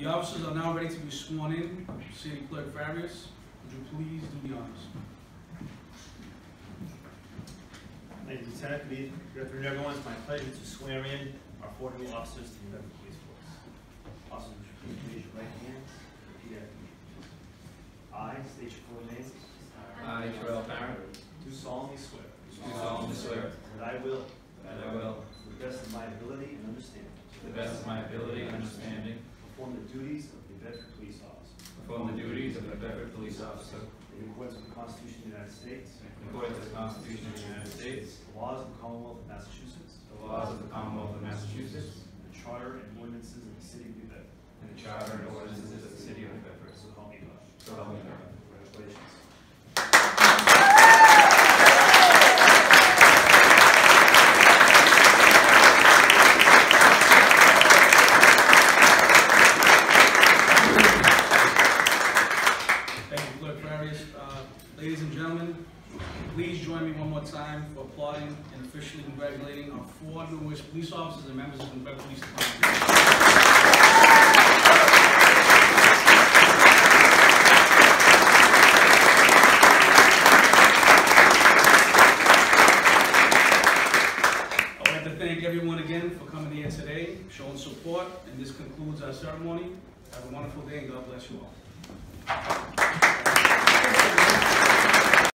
The officers are now ready to be sworn in. City Clerk Farias, would you please do the honors? Thank you, Lieutenant. Good afternoon, everyone. It's my pleasure to swear in our 4 new officers to the Bedford Police Force. Officers, would you please raise your right hand and repeat after me. I state your full name. I, Terrel Parent, Do solemnly swear. that I will, to the best of my ability and understanding, perform the duties of the Bedford Police Officer in accordance with the Constitution of the United States, the laws of the Commonwealth of Massachusetts, and the Charter and ordinances of the City of New Bedford. So help me God. Congratulations. Ladies and gentlemen, please join me one more time for applauding and officially congratulating our 4 newest police officers and members of the Bedford Police Department. I would like to thank everyone again for coming here today, showing support, and this concludes our ceremony. Have a wonderful day and God bless you all.